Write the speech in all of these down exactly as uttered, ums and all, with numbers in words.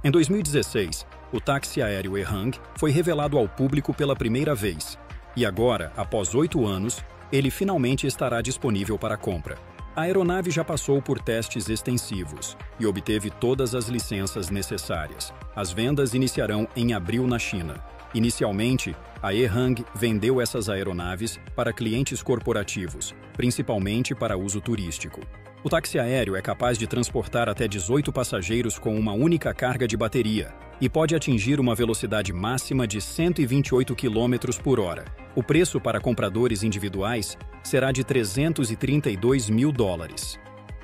Em dois mil e dezesseis, o táxi aéreo Ehang foi revelado ao público pela primeira vez, e agora, após oito anos, ele finalmente estará disponível para compra. A aeronave já passou por testes extensivos e obteve todas as licenças necessárias. As vendas iniciarão em abril na China. Inicialmente, a Ehang vendeu essas aeronaves para clientes corporativos, principalmente para uso turístico. O táxi aéreo é capaz de transportar até dezoito passageiros com uma única carga de bateria e pode atingir uma velocidade máxima de cento e vinte e oito quilômetros por hora. O preço para compradores individuais será de trezentos e trinta e dois mil dólares.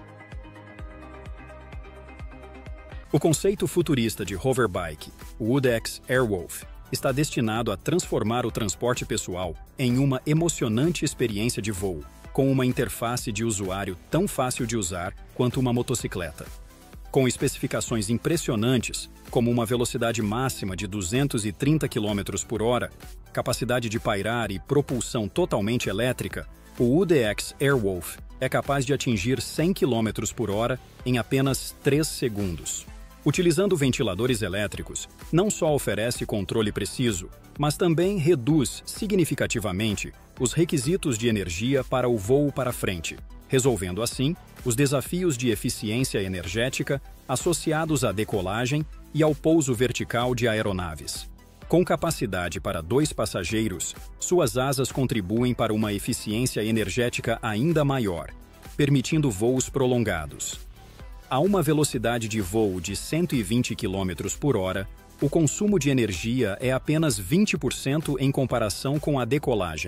O conceito futurista de hoverbike, o UDEX Airwolf, está destinado a transformar o transporte pessoal em uma emocionante experiência de voo, com uma interface de usuário tão fácil de usar quanto uma motocicleta. Com especificações impressionantes, como uma velocidade máxima de duzentos e trinta quilômetros por hora, capacidade de pairar e propulsão totalmente elétrica, o UDEX Airwolf é capaz de atingir cem quilômetros por hora em apenas três segundos. Utilizando ventiladores elétricos, não só oferece controle preciso, mas também reduz significativamente os requisitos de energia para o voo para frente, resolvendo assim os desafios de eficiência energética associados à decolagem e ao pouso vertical de aeronaves. Com capacidade para dois passageiros, suas asas contribuem para uma eficiência energética ainda maior, permitindo voos prolongados. A uma velocidade de voo de cento e vinte quilômetros por hora, o consumo de energia é apenas vinte por cento em comparação com a decolagem.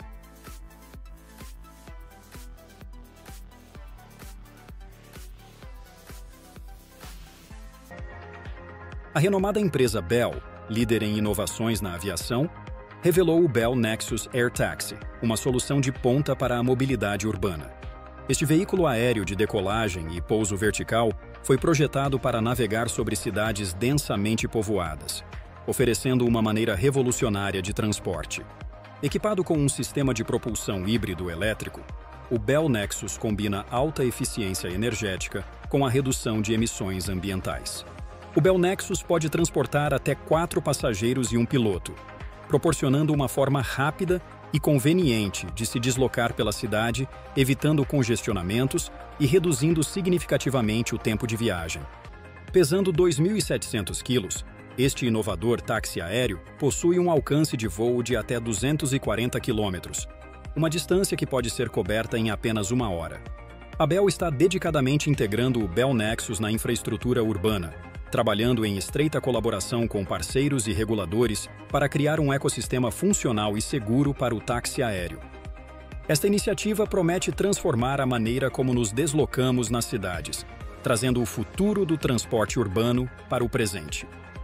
A renomada empresa Bell, líder em inovações na aviação, revelou o Bell Nexus Air Taxi, uma solução de ponta para a mobilidade urbana. Este veículo aéreo de decolagem e pouso vertical foi projetado para navegar sobre cidades densamente povoadas, oferecendo uma maneira revolucionária de transporte. Equipado com um sistema de propulsão híbrido elétrico, o Bell Nexus combina alta eficiência energética com a redução de emissões ambientais. O Bell Nexus pode transportar até quatro passageiros e um piloto, proporcionando uma forma rápida e conveniente de se deslocar pela cidade, evitando congestionamentos e reduzindo significativamente o tempo de viagem. Pesando dois mil e setecentos quilos, este inovador táxi aéreo possui um alcance de voo de até duzentos e quarenta quilômetros, uma distância que pode ser coberta em apenas uma hora. A Bell está dedicadamente integrando o Bell Nexus na infraestrutura urbana, trabalhando em estreita colaboração com parceiros e reguladores para criar um ecossistema funcional e seguro para o táxi aéreo. Esta iniciativa promete transformar a maneira como nos deslocamos nas cidades, trazendo o futuro do transporte urbano para o presente.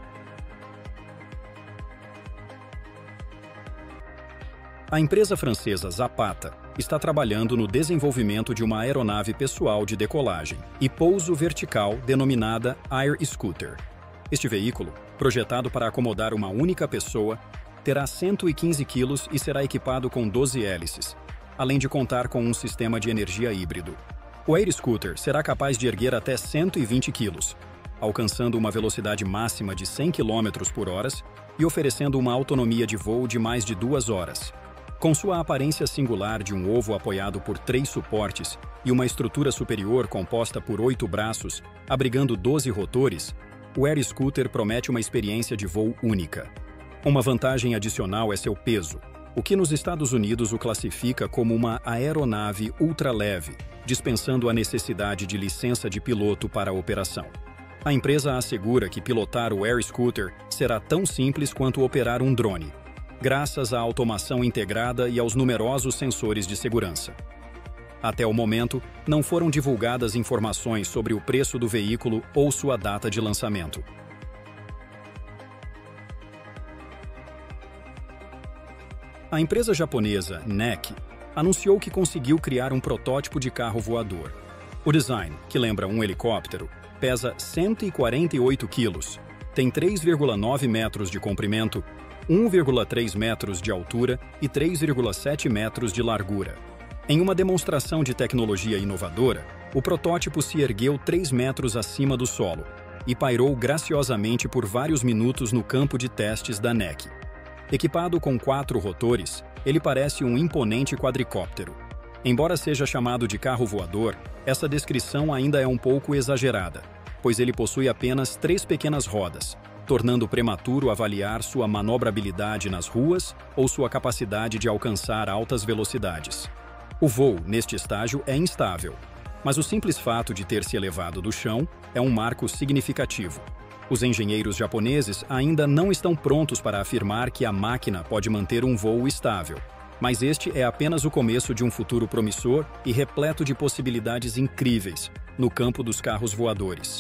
A empresa francesa Zapata está trabalhando no desenvolvimento de uma aeronave pessoal de decolagem e pouso vertical denominada Air Scooter. Este veículo, projetado para acomodar uma única pessoa, terá cento e quinze quilos e será equipado com doze hélices, além de contar com um sistema de energia híbrido. O Air Scooter será capaz de erguer até cento e vinte quilos, alcançando uma velocidade máxima de cem quilômetros por hora e oferecendo uma autonomia de voo de mais de duas horas. Com sua aparência singular de um ovo apoiado por três suportes e uma estrutura superior composta por oito braços, abrigando doze rotores, o Air Scooter promete uma experiência de voo única. Uma vantagem adicional é seu peso, o que nos Estados Unidos o classifica como uma aeronave ultraleve, dispensando a necessidade de licença de piloto para a operação. A empresa assegura que pilotar o Air Scooter será tão simples quanto operar um drone, graças à automação integrada e aos numerosos sensores de segurança. Até o momento, não foram divulgadas informações sobre o preço do veículo ou sua data de lançamento. A empresa japonesa N E C anunciou que conseguiu criar um protótipo de carro voador. O design, que lembra um helicóptero, pesa cento e quarenta e oito quilos, tem três vírgula nove metros de comprimento, um vírgula três metros de altura e três vírgula sete metros de largura. Em uma demonstração de tecnologia inovadora, o protótipo se ergueu três metros acima do solo, e pairou graciosamente por vários minutos no campo de testes da N E C. Equipado com quatro rotores, ele parece um imponente quadricóptero. Embora seja chamado de carro voador, essa descrição ainda é um pouco exagerada, pois ele possui apenas três pequenas rodas, tornando prematuro avaliar sua manobrabilidade nas ruas ou sua capacidade de alcançar altas velocidades. O voo, neste estágio, é instável, mas o simples fato de ter se elevado do chão é um marco significativo. Os engenheiros japoneses ainda não estão prontos para afirmar que a máquina pode manter um voo estável, mas este é apenas o começo de um futuro promissor e repleto de possibilidades incríveis no campo dos carros voadores.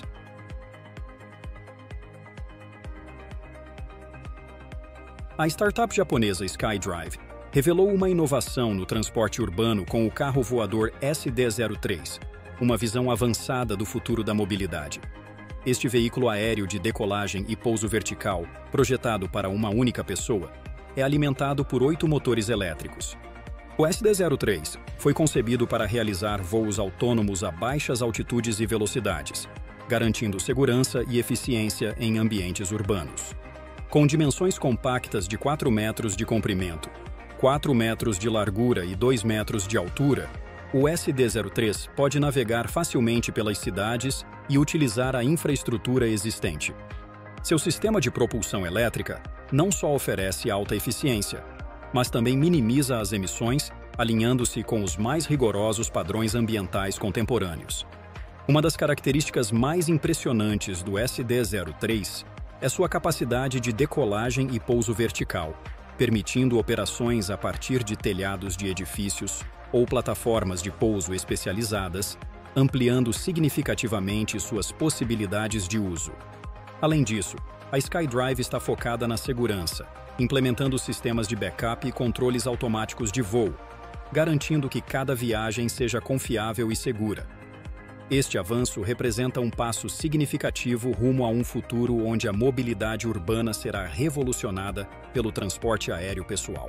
A startup japonesa SkyDrive revelou uma inovação no transporte urbano com o carro voador S D zero três, uma visão avançada do futuro da mobilidade. Este veículo aéreo de decolagem e pouso vertical, projetado para uma única pessoa, é alimentado por oito motores elétricos. O S D zero três foi concebido para realizar voos autônomos a baixas altitudes e velocidades, garantindo segurança e eficiência em ambientes urbanos. Com dimensões compactas de quatro metros de comprimento, quatro metros de largura e dois metros de altura, o S D zero três pode navegar facilmente pelas cidades e utilizar a infraestrutura existente. Seu sistema de propulsão elétrica não só oferece alta eficiência, mas também minimiza as emissões, alinhando-se com os mais rigorosos padrões ambientais contemporâneos. Uma das características mais impressionantes do S D zero três é sua capacidade de decolagem e pouso vertical, permitindo operações a partir de telhados de edifícios ou plataformas de pouso especializadas, ampliando significativamente suas possibilidades de uso. Além disso, a SkyDrive está focada na segurança, implementando sistemas de backup e controles automáticos de voo, garantindo que cada viagem seja confiável e segura. Este avanço representa um passo significativo rumo a um futuro onde a mobilidade urbana será revolucionada pelo transporte aéreo pessoal.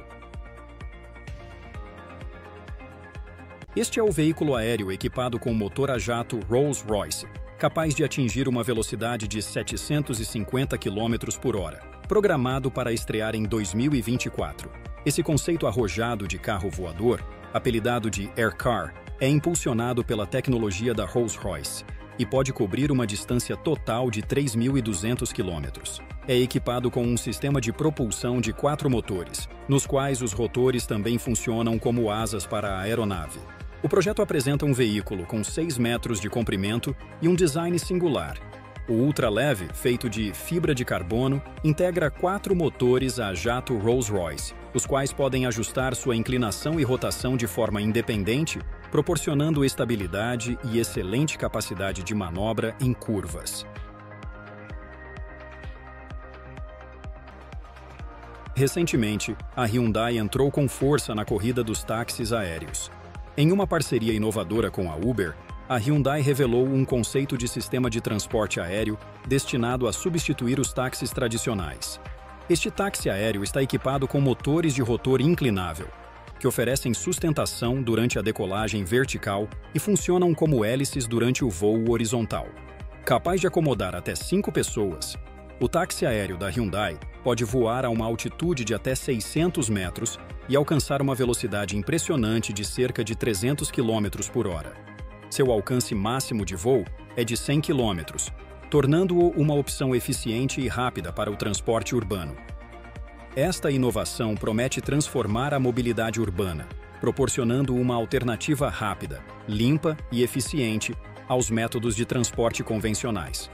Este é o veículo aéreo equipado com motor a jato Rolls-Royce, capaz de atingir uma velocidade de setecentos e cinquenta quilômetros por hora, programado para estrear em dois mil e vinte e quatro. Esse conceito arrojado de carro voador, apelidado de Air Car, é impulsionado pela tecnologia da Rolls-Royce e pode cobrir uma distância total de três mil e duzentos quilômetros. É equipado com um sistema de propulsão de quatro motores, nos quais os rotores também funcionam como asas para a aeronave. O projeto apresenta um veículo com seis metros de comprimento e um design singular. O ultraleve, feito de fibra de carbono, integra quatro motores a jato Rolls-Royce, os quais podem ajustar sua inclinação e rotação de forma independente, proporcionando estabilidade e excelente capacidade de manobra em curvas. Recentemente, a Hyundai entrou com força na corrida dos táxis aéreos. Em uma parceria inovadora com a Uber, a Hyundai revelou um conceito de sistema de transporte aéreo destinado a substituir os táxis tradicionais. Este táxi aéreo está equipado com motores de rotor inclinável, que oferecem sustentação durante a decolagem vertical e funcionam como hélices durante o voo horizontal. Capaz de acomodar até cinco pessoas, o táxi aéreo da Hyundai pode voar a uma altitude de até seiscentos metros e alcançar uma velocidade impressionante de cerca de trezentos quilômetros por hora. Seu alcance máximo de voo é de cem quilômetros, tornando-o uma opção eficiente e rápida para o transporte urbano. Esta inovação promete transformar a mobilidade urbana, proporcionando uma alternativa rápida, limpa e eficiente aos métodos de transporte convencionais.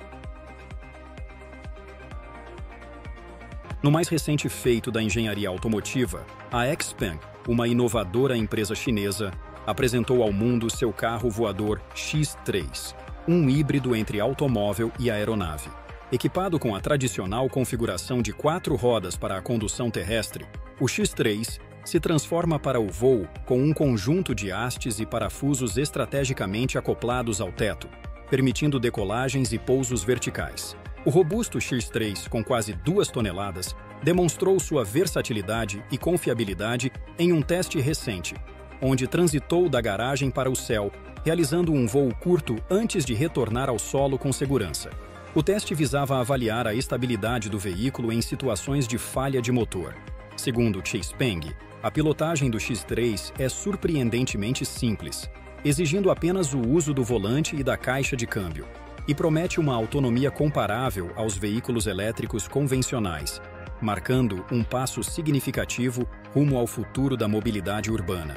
No mais recente feito da engenharia automotiva, a Xpeng, uma inovadora empresa chinesa, apresentou ao mundo seu carro voador X três, um híbrido entre automóvel e aeronave. Equipado com a tradicional configuração de quatro rodas para a condução terrestre, o X três se transforma para o voo com um conjunto de hastes e parafusos estrategicamente acoplados ao teto, permitindo decolagens e pousos verticais. O robusto X três, com quase duas toneladas, demonstrou sua versatilidade e confiabilidade em um teste recente, onde transitou da garagem para o céu, realizando um voo curto antes de retornar ao solo com segurança. O teste visava avaliar a estabilidade do veículo em situações de falha de motor. Segundo Xpeng, a pilotagem do X três é surpreendentemente simples, exigindo apenas o uso do volante e da caixa de câmbio, e promete uma autonomia comparável aos veículos elétricos convencionais, marcando um passo significativo rumo ao futuro da mobilidade urbana.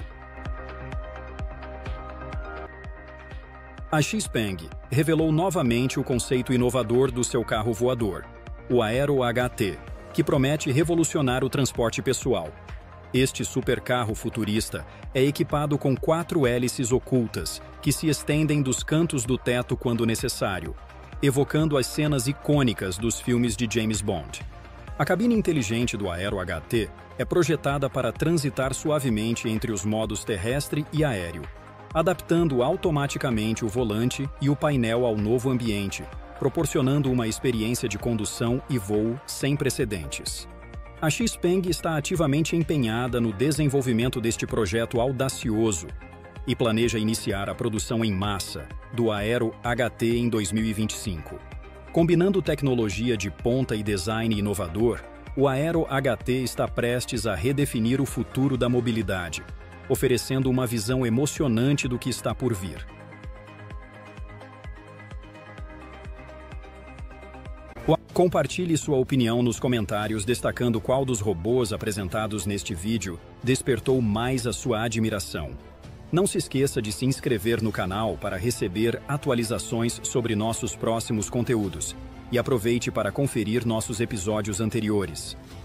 A Xpeng revelou novamente o conceito inovador do seu carro voador, o Aero H T, que promete revolucionar o transporte pessoal. Este supercarro futurista é equipado com quatro hélices ocultas, que se estendem dos cantos do teto quando necessário, evocando as cenas icônicas dos filmes de James Bond. A cabine inteligente do Aero H T é projetada para transitar suavemente entre os modos terrestre e aéreo, adaptando automaticamente o volante e o painel ao novo ambiente, proporcionando uma experiência de condução e voo sem precedentes. A Xpeng está ativamente empenhada no desenvolvimento deste projeto audacioso e planeja iniciar a produção em massa do Aero H T em dois mil e vinte e cinco. Combinando tecnologia de ponta e design inovador, o Aero H T está prestes a redefinir o futuro da mobilidade, oferecendo uma visão emocionante do que está por vir. Compartilhe sua opinião nos comentários destacando qual dos robôs apresentados neste vídeo despertou mais a sua admiração. Não se esqueça de se inscrever no canal para receber atualizações sobre nossos próximos conteúdos e aproveite para conferir nossos episódios anteriores.